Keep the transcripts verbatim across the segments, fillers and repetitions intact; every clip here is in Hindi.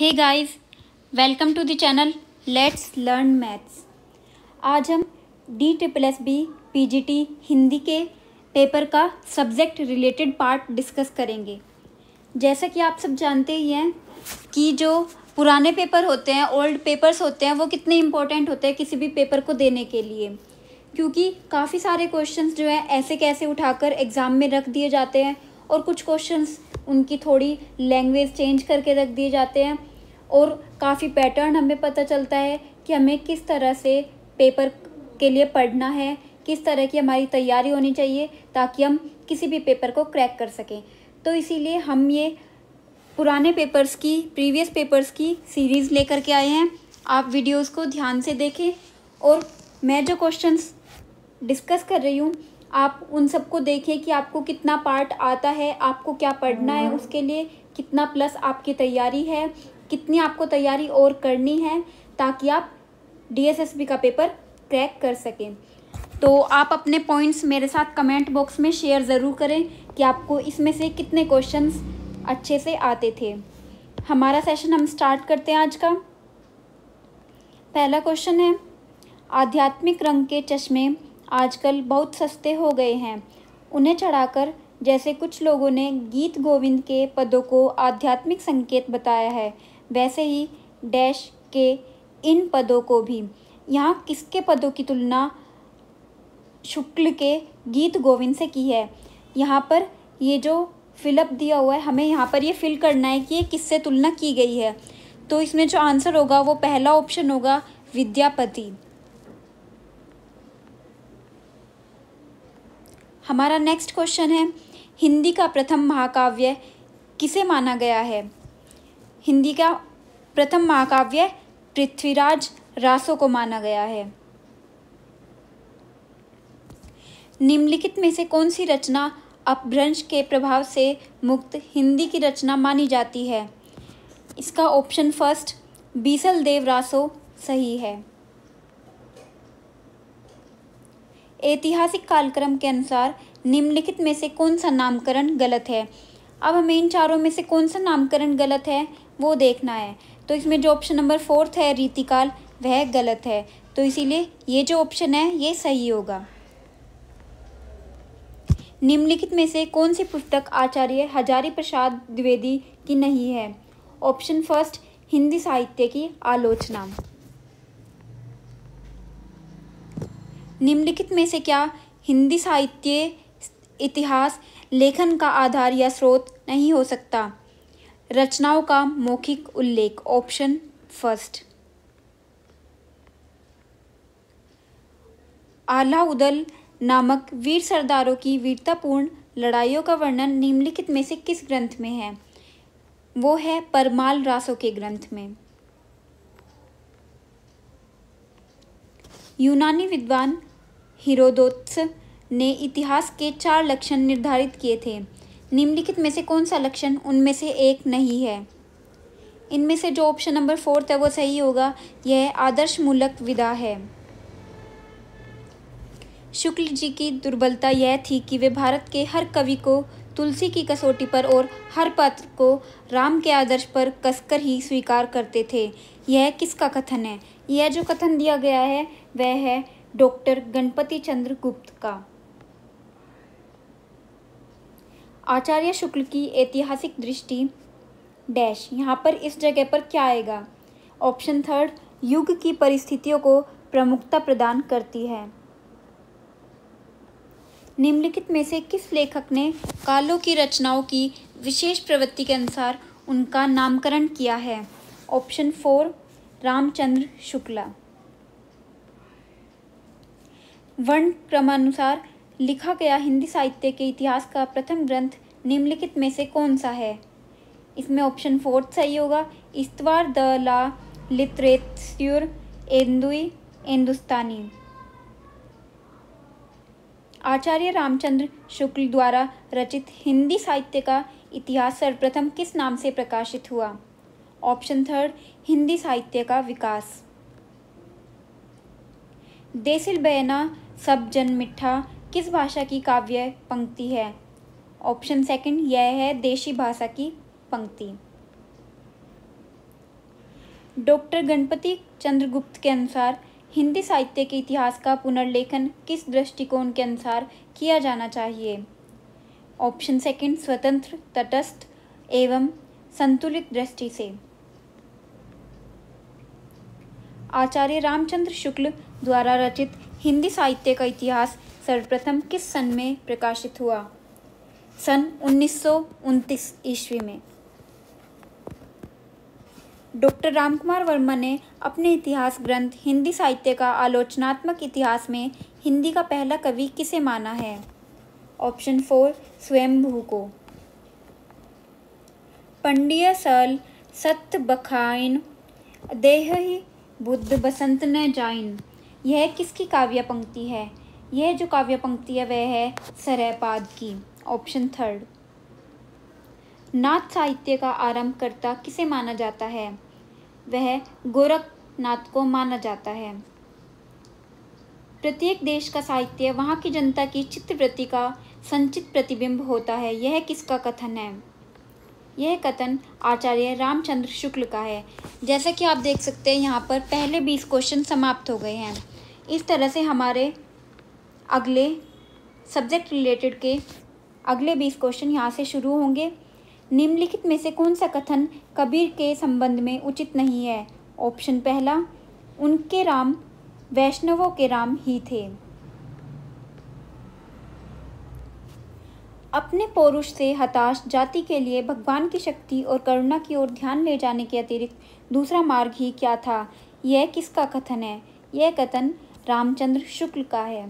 Hey guys, welcome to the channel let's learn maths. आज हम D triple S B P G T Hindi के पेपर का सब्जेक्ट रिलेटेड पार्ट डिस्कस करेंगे। जैसा कि आप सब जानते ही हैं कि जो पुराने पेपर होते हैं, ओल्ड पेपर्स होते हैं, वो कितने इम्पोर्टेंट होते हैं किसी भी पेपर को देने के लिए, क्योंकि काफ़ी सारे क्वेश्चंस जो हैं ऐसे कैसे उठाकर एग्ज़ाम में रख दिए जाते हैं और कुछ क्वेश्चंस उनकी थोड़ी लैंग्वेज चेंज करके रख दिए जाते हैं और काफ़ी पैटर्न हमें पता चलता है कि हमें किस तरह से पेपर के लिए पढ़ना है, किस तरह की हमारी तैयारी होनी चाहिए ताकि हम किसी भी पेपर को क्रैक कर सकें। तो इसीलिए हम ये पुराने पेपर्स की प्रीवियस पेपर्स की सीरीज़ लेकर के आए हैं। आप वीडियोस को ध्यान से देखें और मैं जो क्वेश्चंस डिस्कस कर रही हूँ आप उन सबको देखें कि आपको कितना पार्ट आता है, आपको क्या पढ़ना है, उसके लिए कितना प्लस आपकी तैयारी है, कितनी आपको तैयारी और करनी है ताकि आप डी एस एस बी का पेपर क्रैक कर सकें। तो आप अपने पॉइंट्स मेरे साथ कमेंट बॉक्स में शेयर ज़रूर करें कि आपको इसमें से कितने क्वेश्चंस अच्छे से आते थे। हमारा सेशन हम स्टार्ट करते हैं आज का। पहला क्वेश्चन है, आध्यात्मिक रंग के चश्मे आजकल बहुत सस्ते हो गए हैं। उन्हें चढ़ाकर जैसे कुछ लोगों ने गीत गोविंद के पदों को आध्यात्मिक संकेत बताया है, वैसे ही डैश के इन पदों को भी। यहाँ किसके पदों की तुलना शुक्ल के गीत गोविंद से की है? यहाँ पर ये जो फिलअप दिया हुआ है हमें यहाँ पर ये फिल करना है कि ये किससे तुलना की गई है। तो इसमें जो आंसर होगा वो पहला ऑप्शन होगा, विद्यापति। हमारा नेक्स्ट क्वेश्चन है, हिंदी का प्रथम महाकाव्य किसे माना गया है? हिंदी का प्रथम महाकाव्य पृथ्वीराज रासो को माना गया है। निम्नलिखित में से कौन सी रचना अपभ्रंश के प्रभाव से मुक्त हिंदी की रचना मानी जाती है? इसका ऑप्शन फर्स्ट बीसल देव रासो सही है। ऐतिहासिक कालक्रम के अनुसार निम्नलिखित में से कौन सा नामकरण गलत है? अब हमें इन चारों में से कौन सा नामकरण गलत है वो देखना है। तो इसमें जो ऑप्शन नंबर फोर्थ है रीतिकाल, वह गलत है। तो इसीलिए ये जो ऑप्शन है ये सही होगा। निम्नलिखित में से कौन सी पुस्तक आचार्य हजारी प्रसाद द्विवेदी की नहीं है? ऑप्शन फर्स्ट हिंदी साहित्य की आलोचना। निम्नलिखित में से क्या हिंदी साहित्य इतिहास लेखन का आधार या स्रोत नहीं हो सकता? रचनाओं का मौखिक उल्लेख। Option first. आल्हा उदल नामक वीर सरदारों की वीरतापूर्ण लड़ाइयों का वर्णन निम्नलिखित में से किस ग्रंथ में है? वो है परमाल रासो के ग्रंथ में। यूनानी विद्वान हेरोदोतस ने इतिहास के चार लक्षण निर्धारित किए थे। निम्नलिखित में से कौन सा लक्षण उनमें से एक नहीं है? इनमें से जो ऑप्शन नंबर फोर्थ है वो सही होगा, यह आदर्श मूलक विधा है। शुक्ल जी की दुर्बलता यह थी कि वे भारत के हर कवि को तुलसी की कसौटी पर और हर पात्र को राम के आदर्श पर कसकर ही स्वीकार करते थे। यह किसका कथन है? यह जो कथन दिया गया है वह है डॉक्टर गणपति चंद्र गुप्त का। आचार्य शुक्ल की ऐतिहासिक दृष्टि डैश, यहाँ पर इस जगह पर क्या आएगा? ऑप्शन थर्ड युग की परिस्थितियों को प्रमुखता प्रदान करती है। निम्नलिखित में से किस लेखक ने कालों की रचनाओं की विशेष प्रवृत्ति के अनुसार उनका नामकरण किया है? Option four Ramchandra Shukla. वर्ण क्रमानुसार लिखा गया हिंदी साहित्य के इतिहास का प्रथम ग्रंथ निम्नलिखित में से कौन सा है? इसमें ऑप्शन फोर्थ सही होगा, इस्तवार द ला लिटरेचर एंदुई हिंदुस्तानी। आचार्य रामचंद्र शुक्ल द्वारा रचित हिंदी साहित्य का इतिहास सर्वप्रथम किस नाम से प्रकाशित हुआ? ऑप्शन थर्ड हिंदी साहित्य का विकास। देसिल बयाना सब जन मिठा किस भाषा की काव्य पंक्ति है? ऑप्शन सेकंड यह है देशी भाषा की पंक्ति। डॉक्टर गणपति चंद्रगुप्त के अनुसार हिंदी साहित्य के इतिहास का पुनर्लेखन किस दृष्टिकोण के अनुसार किया जाना चाहिए? ऑप्शन सेकंड, स्वतंत्र, तटस्थ एवं संतुलित दृष्टि से। आचार्य रामचंद्र शुक्ल द्वारा रचित हिंदी साहित्य का इतिहास सर्वप्रथम किस सन में प्रकाशित हुआ? सन उन्नीस सौ उनतीस ईस्वी में। डॉक्टर रामकुमार वर्मा ने अपने इतिहास ग्रंथ हिंदी साहित्य का आलोचनात्मक इतिहास में हिंदी का पहला कवि किसे माना है? ऑप्शन फोर, स्वयंभू को। पंडिय सल सत्य बखाइन देहि बुद्ध बसंत न जाइन, यह किसकी काव्य पंक्ति है? यह जो काव्य पंक्ति है वह है सरयपाद की। Option third. नाथ साहित्य का आरंभकर्ता किसे माना जाता है? वह गोरखनाथ को माना जाता है। प्रत्येक देश का साहित्य वहाँ की जनता की चित्तवृत्ति का संचित प्रतिबिंब होता है, यह किसका कथन है? यह कथन आचार्य रामचंद्र शुक्ल का है। जैसा कि आप देख सकते हैं यहाँ पर पहले बीस क्वेश्चन समाप्त हो गए हैं। इस तरह से हमारे अगले सब्जेक्ट रिलेटेड के अगले बीस क्वेश्चन यहाँ से शुरू होंगे। निम्नलिखित में से कौन सा कथन कबीर के संबंध में उचित नहीं है? ऑप्शन पहला, उनके राम वैष्णवों के राम ही थे। अपने पौरुष से हताश जाति के लिए भगवान की शक्ति और करुणा की ओर ध्यान ले जाने के अतिरिक्त दूसरा मार्ग ही क्या था? यह किसका कथन है? यह कथन रामचंद्र शुक्ल का है।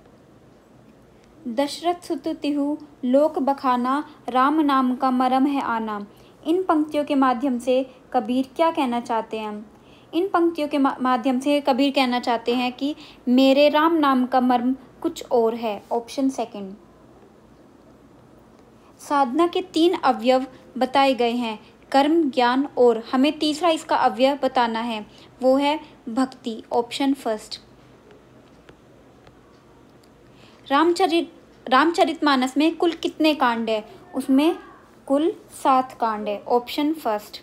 दशरथ सुत तिहु लोक बखाना, राम नाम का मरम है आना। इन पंक्तियों के माध्यम से कबीर क्या कहना चाहते हैं? इन पंक्तियों के माध्यम से कबीर कहना चाहते हैं कि मेरे राम नाम का मर्म कुछ और है। Option second. साधना के तीन अवयव बताए गए हैं, कर्म, ज्ञान और हमें तीसरा इसका अवयव बताना है, वो है भक्ति। Option first. रामचरित रामचरितमानस में कुल कितने कांड है? उसमें कुल सात कांड है। Option first.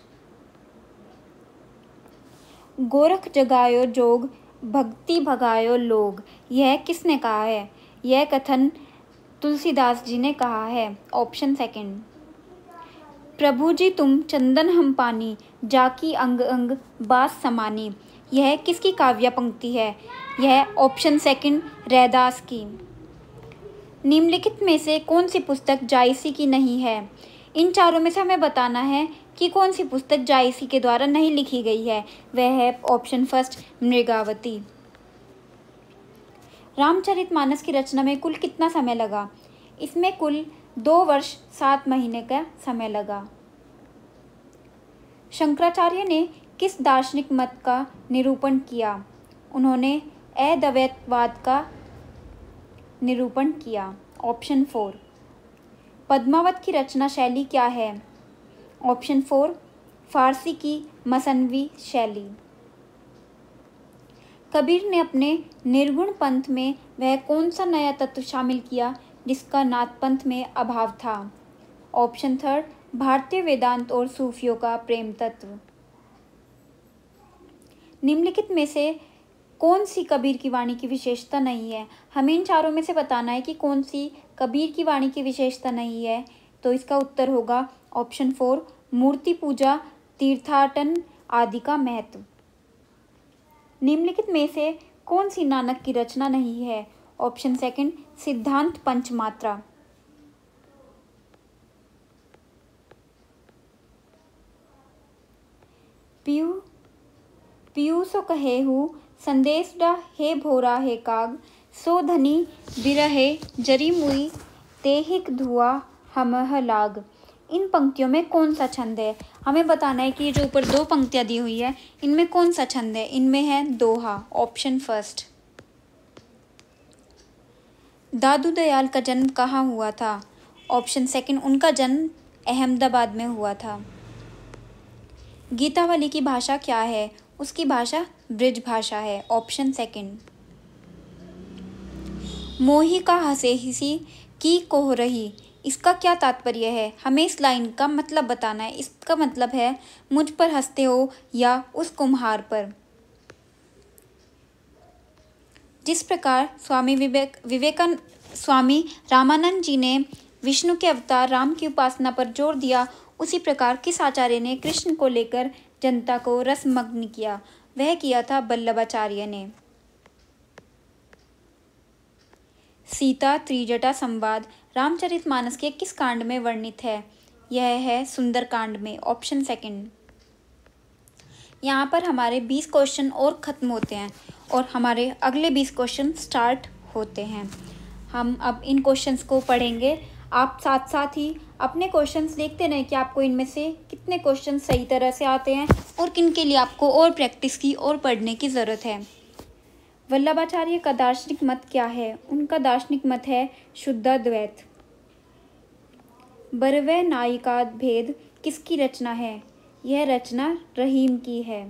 गोरख जगायो जोग, भक्ति भगायो लोग, यह किसने कहा है? यह कथन तुलसीदास जी ने कहा है। Option second. प्रभु जी तुम चंदन हम पानी, जाकी अंग अंग बास समानी, यह किसकी काव्य पंक्ति है? यह ऑप्शन सेकंड रैदास की। निम्नलिखित में से कौन सी पुस्तक जायसी की नहीं है? इन चारों में से हमें बताना है कि कौन सी पुस्तक जायसी के द्वारा नहीं लिखी गई है। वह है ऑप्शन फर्स्ट मृगावती। रामचरितमानस की रचना में कुल कितना समय लगा? इसमें कुल दो वर्ष सात महीने का समय लगा। शंकराचार्य ने किस दार्शनिक मत का निरूपण किया? उन्होंने अद्वैतवाद का निरूपण किया। Option four. पद्मावत की रचना शैली क्या है? ऑप्शन फोर फारसी की मसनवी शैली। कबीर ने अपने निर्गुण पंथ में वह कौन सा नया तत्व शामिल किया जिसका नाथ पंथ में अभाव था? ऑप्शन थर्ड भारतीय वेदांत और सूफियों का प्रेम तत्व। निम्नलिखित में से कौन सी कबीर की वाणी की विशेषता नहीं है? हमें इन चारों में से बताना है कि कौन सी कबीर की वाणी की विशेषता नहीं है। तो इसका उत्तर होगा ऑप्शन फोर मूर्ति पूजा, तीर्थाटन आदि का महत्व। निम्नलिखित में से कौन सी नानक की रचना नहीं है? ऑप्शन सेकंड सिद्धांत पंचमात्रा। पीयू पीयूष कहेहु संदेश डा हे भोरा हे काग, सो धनी बिरहे जरी मुई तेहिक धुआ हमह लाग। इन पंक्तियों में कौन सा छंद है? हमें बताना है कि ये जो ऊपर दो पंक्तियां दी हुई है इनमें कौन सा छंद है? इनमें है दोहा। Option first. दादू दयाल का जन्म कहाँ हुआ था? ऑप्शन सेकंड उनका जन्म अहमदाबाद में हुआ था। गीतावली की भाषा क्या है? उसकी भाषा ब्रिज भाषा है। Option second. मोही का हसे हिसी की कोह रही, इसका क्या तात्पर्य है, हमें इस लाइन का मतलब बताना है। इसका मतलब है मुझ पर हंसते हो या उस कुम्हार पर। जिस प्रकार स्वामी विवेक विवेकानंद स्वामी रामानंद जी ने विष्णु के अवतार राम की उपासना पर जोर दिया, उसी प्रकार किस आचार्य ने कृष्ण को लेकर जनता को रसमग्न किया? वह किया था वल्लभाचार्य ने। सीता त्रिजटा संवाद रामचरितमानस के किस कांड में वर्णित है? यह है सुंदर कांड में, ऑप्शन सेकंड। यहाँ पर हमारे बीस क्वेश्चन और ख़त्म होते हैं और हमारे अगले बीस क्वेश्चन स्टार्ट होते हैं। हम अब इन क्वेश्चंस को पढ़ेंगे। आप साथ साथ ही अपने क्वेश्चंस देखते रहें कि आपको इनमें से कितने क्वेश्चन सही तरह से आते हैं और किन के लिए आपको और प्रैक्टिस की और पढ़ने की ज़रूरत है। वल्लभाचार्य का दार्शनिक मत क्या है? उनका दार्शनिक मत है शुद्धाद्वैत। बरवै नायिका भेद किसकी रचना है? यह रचना रहीम की है।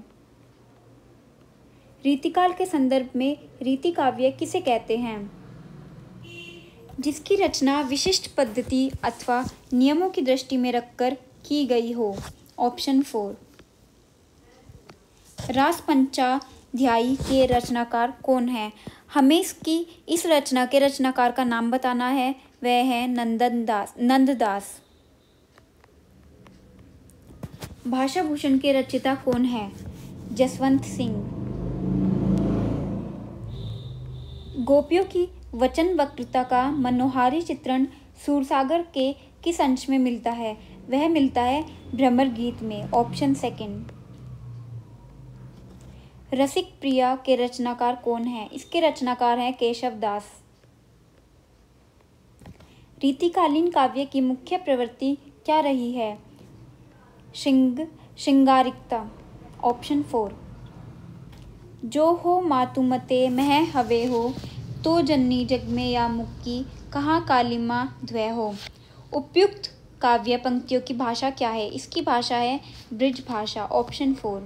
रीतिकाल के संदर्भ में रीति काव्य किसे कहते हैं? जिसकी रचना विशिष्ट पद्धति अथवा नियमों की दृष्टि में रखकर की गई हो, ऑप्शन फोर। रास पंचाध्यायी के रचनाकार कौन है? हमें इसकी इस रचना के रचनाकार का नाम बताना है, वह है नंदन दास नंददास। भाषा भूषण के रचयिता कौन है? जसवंत सिंह। गोपियों की वचन वक्तृता का मनोहारी चित्रण सूरसागर के किस अंश में मिलता है? वह मिलता है भ्रमर गीत में, ऑप्शन सेकंड। रसिक प्रिया के रचनाकार कौन है? इसके रचनाकार हैं केशव दास। रीतिकालीन काव्य की मुख्य प्रवृत्ति क्या रही है? श्रृंग श्रृंगारिकता, ऑप्शन फोर। जो हो मातुमते मह हवे हो, तो जन्नी जग में या मुक्की, कहाँ कालिमा ध्वय हो। उपयुक्त काव्य पंक्तियों की भाषा क्या है? इसकी भाषा है ब्रिज भाषा, ऑप्शन फोर।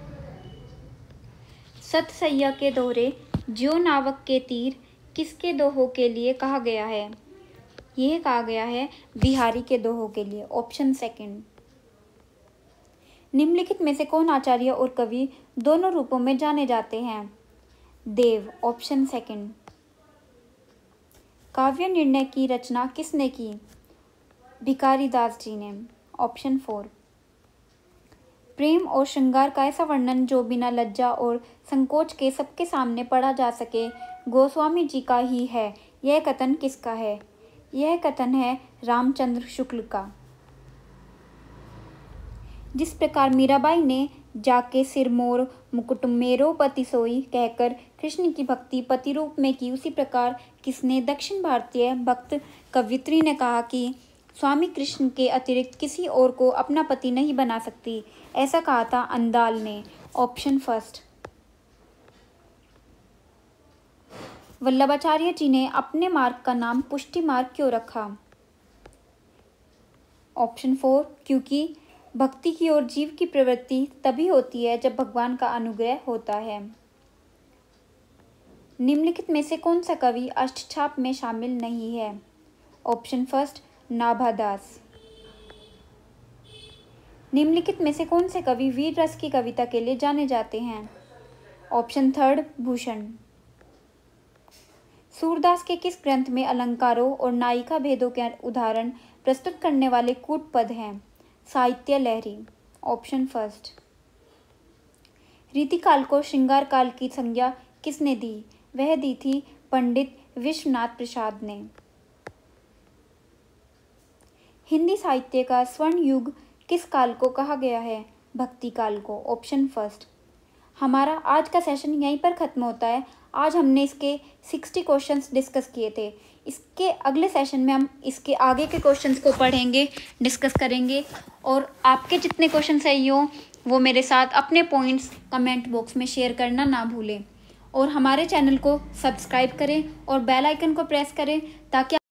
सतसैया के दोहरे ज्यो नावक के तीर किसके दोहों के लिए कहा गया है? यह कहा गया है बिहारी के दोहों के लिए, ऑप्शन सेकंड। निम्नलिखित में से कौन आचार्य और कवि दोनों रूपों में जाने जाते हैं? Dev, option second. काव्य निर्णय की रचना किसने की? भिखारी दास जी ने, ऑप्शन फोर। प्रेम और श्रृंगार का ऐसा वर्णन जो बिना लज्जा और संकोच के सबके सामने पढ़ा जा सके, गोस्वामी जी का ही है। यह कथन किसका है? यह कथन है रामचंद्र शुक्ल का। जिस प्रकार मीराबाई ने जाके सिरमौर मुकुट मेरो पति सोई कहकर कृष्ण की भक्ति पति रूप में की, उसी प्रकार किसने दक्षिण भारतीय भक्त कवयित्री ने कहा कि स्वामी कृष्ण के अतिरिक्त किसी और को अपना पति नहीं बना सकती। ऐसा कहा था अंदाल ने, ऑप्शन फर्स्ट। वल्लभाचार्य जी ने अपने मार्ग का नाम पुष्टि मार्ग क्यों रखा? ऑप्शन फोर, क्योंकि भक्ति की ओर जीव की प्रवृत्ति तभी होती है जब भगवान का अनुग्रह होता है। निम्नलिखित में से कौन सा कवि अष्टछाप में शामिल नहीं है? Option first, Nabhadas. निम्नलिखित में से कौन से कवि वीर रस की कविता के लिए जाने जाते हैं? Option third, Bhushan. सूरदास के किस ग्रंथ में अलंकारों और नायिका भेदों के उदाहरण प्रस्तुत करने वाले कूट पद हैं? साहित्य लहरी, ऑप्शन फर्स्ट। रीतिकाल को श्रृंगार काल की संज्ञा किसने दी? वह दी थी पंडित विश्वनाथ प्रसाद ने। हिंदी साहित्य का स्वर्ण युग किस काल को कहा गया है? भक्ति काल को, ऑप्शन फर्स्ट। हमारा आज का सेशन यहीं पर ख़त्म होता है। आज हमने इसके साठ क्वेश्चंस डिस्कस किए थे। इसके अगले सेशन में हम इसके आगे के क्वेश्चंस को पढ़ेंगे, डिस्कस करेंगे और आपके जितने क्वेश्चन सही हो वो मेरे साथ अपने पॉइंट्स कमेंट बॉक्स में शेयर करना ना भूलें और हमारे चैनल को सब्सक्राइब करें और बेल आइकन को प्रेस करें ताकि